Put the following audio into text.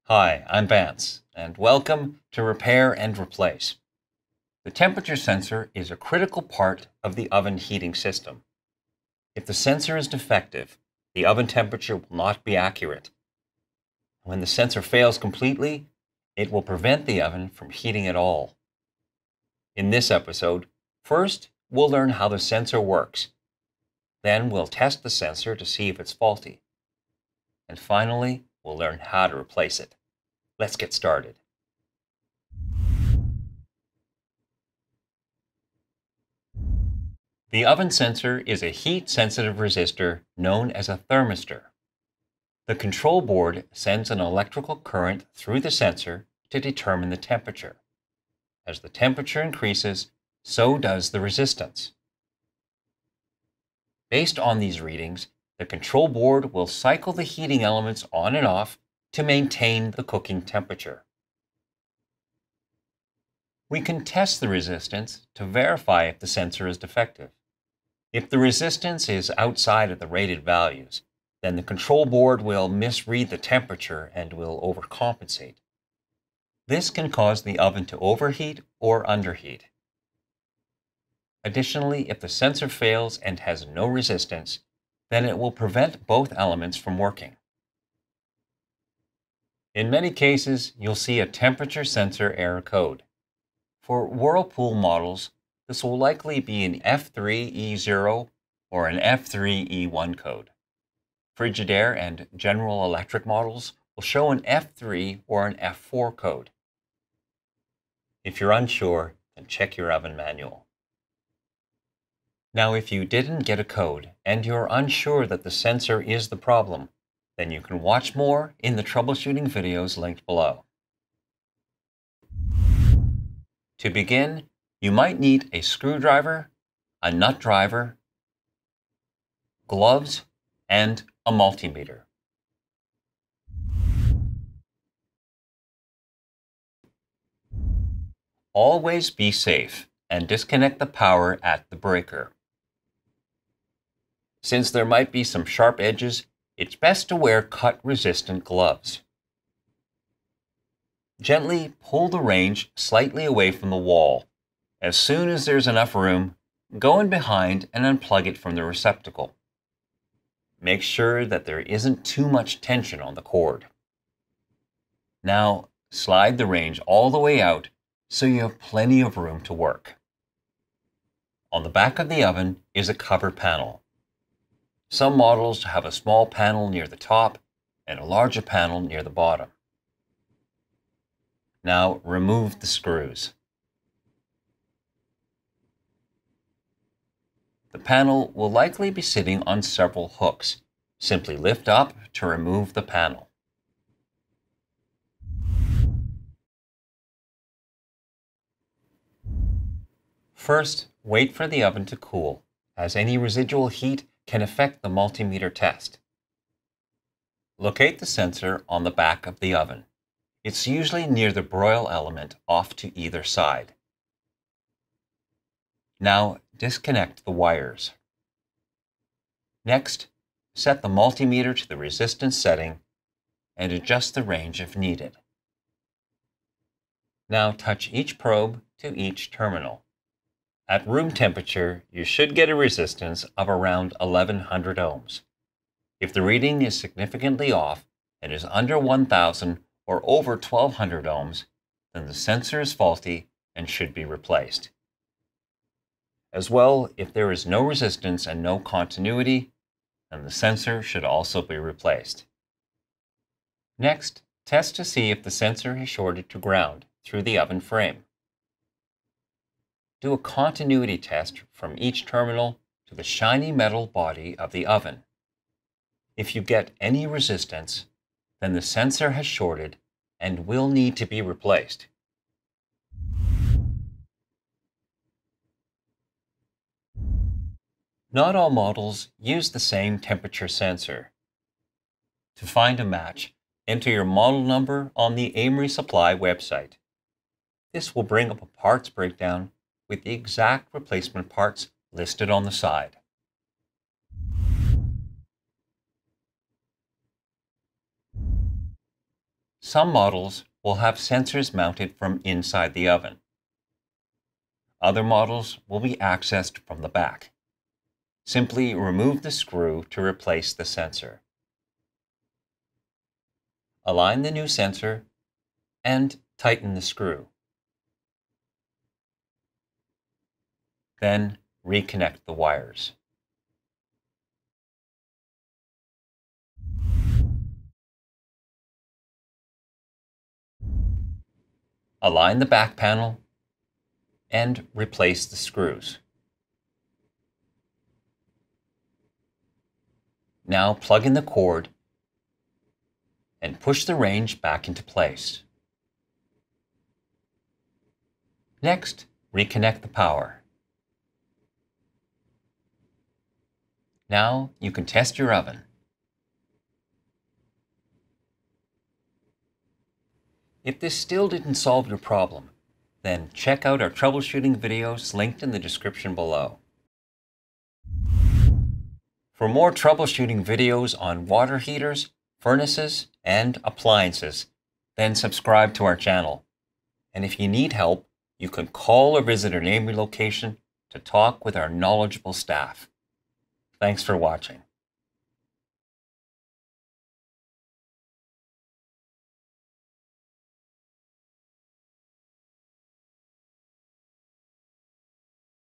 Hi, I'm Vance, and welcome to Repair and Replace. The temperature sensor is a critical part of the oven heating system. If the sensor is defective, the oven temperature will not be accurate. When the sensor fails completely, it will prevent the oven from heating at all. In this episode, first we'll learn how the sensor works. Then we'll test the sensor to see if it's faulty. And finally, we'll learn how to replace it. Let's get started. The oven sensor is a heat-sensitive resistor known as a thermistor. The control board sends an electrical current through the sensor to determine the temperature. As the temperature increases, so does the resistance. Based on these readings, the control board will cycle the heating elements on and off to maintain the cooking temperature. We can test the resistance to verify if the sensor is defective. If the resistance is outside of the rated values, then the control board will misread the temperature and will overcompensate. This can cause the oven to overheat or underheat. Additionally, if the sensor fails and has no resistance, then it will prevent both elements from working. In many cases, you'll see a temperature sensor error code. For Whirlpool models, this will likely be an F3E0 or an F3E1 code. Frigidaire and General Electric models will show an F3 or an F4 code. If you're unsure, then check your oven manual. Now, if you didn't get a code and you're unsure that the sensor is the problem, then you can watch more in the troubleshooting videos linked below. To begin, you might need a screwdriver, a nut driver, gloves, and a multimeter. Always be safe and disconnect the power at the breaker. Since there might be some sharp edges, it's best to wear cut-resistant gloves. Gently pull the range slightly away from the wall. As soon as there's enough room, go in behind and unplug it from the receptacle. Make sure that there isn't too much tension on the cord. Now, slide the range all the way out so you have plenty of room to work. On the back of the oven is a cover panel. Some models have a small panel near the top and a larger panel near the bottom. Now remove the screws. The panel will likely be sitting on several hooks. Simply lift up to remove the panel. First, wait for the oven to cool, as any residual heat can affect the multimeter test. Locate the sensor on the back of the oven. It's usually near the broil element off to either side. Now disconnect the wires. Next, set the multimeter to the resistance setting and adjust the range if needed. Now touch each probe to each terminal. At room temperature, you should get a resistance of around 1100 ohms. If the reading is significantly off and is under 1000 or over 1200 ohms, then the sensor is faulty and should be replaced. As well, if there is no resistance and no continuity, then the sensor should also be replaced. Next, test to see if the sensor is shorted to ground through the oven frame. Do a continuity test from each terminal to the shiny metal body of the oven. If you get any resistance, then the sensor has shorted and will need to be replaced. Not all models use the same temperature sensor. To find a match, enter your model number on the Amory Supply website. This will bring up a parts breakdown with the exact replacement parts listed on the side. Some models will have sensors mounted from inside the oven. Other models will be accessed from the back. Simply remove the screw to replace the sensor. Align the new sensor and tighten the screw. Then reconnect the wires. Align the back panel and replace the screws. Now plug in the cord and push the range back into place. Next, reconnect the power. Now you can test your oven. If this still didn't solve your problem, then check out our troubleshooting videos linked in the description below. For more troubleshooting videos on water heaters, furnaces, and appliances, then subscribe to our channel. And if you need help, you can call or visit our neighboring location to talk with our knowledgeable staff. Thanks for watching.